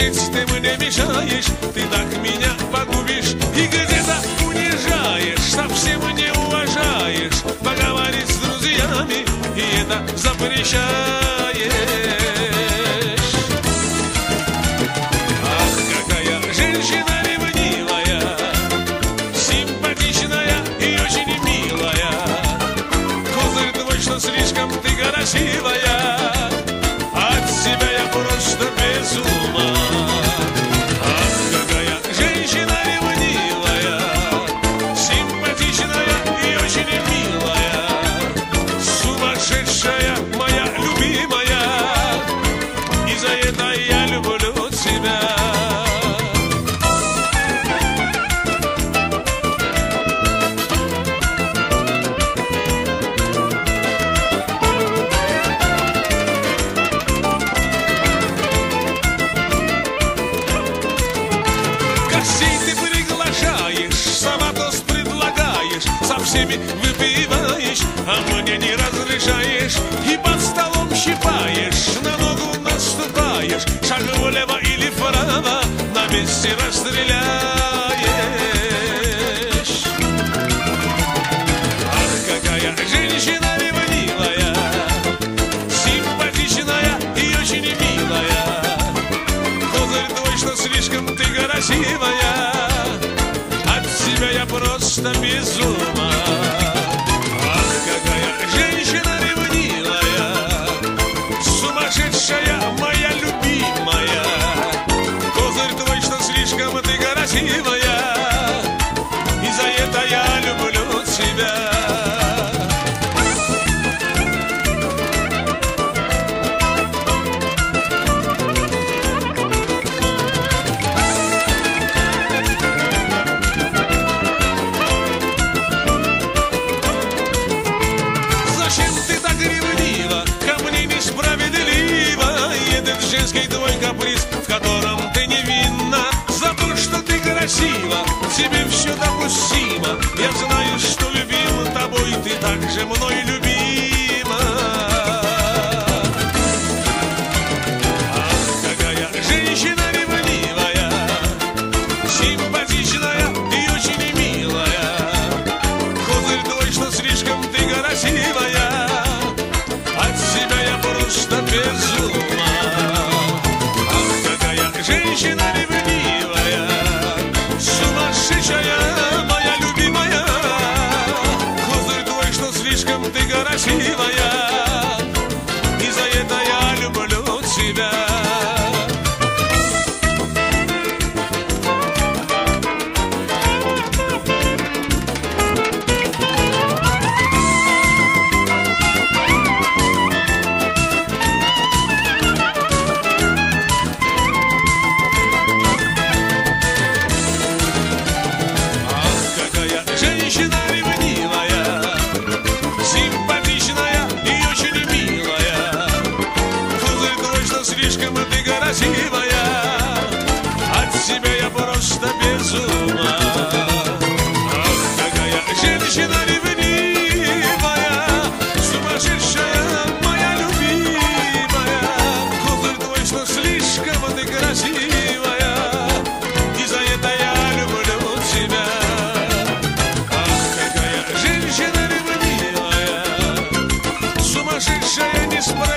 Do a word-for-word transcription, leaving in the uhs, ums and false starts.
жить ты мне мешаешь, ты так меня погубишь и где-то унижаешь, совсем не уважаешь, поговорить с друзьями и это запрещаешь. Ах, какая женщина ревнивая, симпатичная и очень милая, козырь твой, что слишком ты красивая, от себя я просто без ума. Ах, какая женщина ревнивая, симпатичная и очень милая, сумасшедшая моя любимая, и за это я люблю тебя. Всеми выпиваешь, а мне не разрешаешь, и под столом щипаешь, на ногу наступаешь, шаг влево или вправо, на месте расстреляешь. Ах, какая женщина ревнивая, симпатичная и очень милая, козырь твой, что слишком ты красивая, от себя я просто без ума. Ах, какая женщина ревнивая, сумасшедшая моя любимая, козырь твой, что слишком ты красивая, и за это я люблю тебя. Женский твой каприз, в котором ты невинна, за то, что ты красива, тебе все допустимо. Я знаю, что любим тобой, ты также мной любима. Ах, какая женщина ревнивая, симпатичная и очень милая, козырь твой, что слишком ты красивая, от себя я просто без ума. Женщина ревнивая, сумасшедшая моя любимая, козырь твой, что слишком ты красивая, и за это я люблю тебя. Женщина ревнивая, симпатичная и очень милая, козырь твой, что слишком ты красивая, от себя я просто без ума. Ах, какая женщина ревнивая, сумасшедшая моя любимая, козырь твой, что слишком ты красивая, и за это я люблю тебя. Женщина ревнивая, сумасшедшая, несправедливая,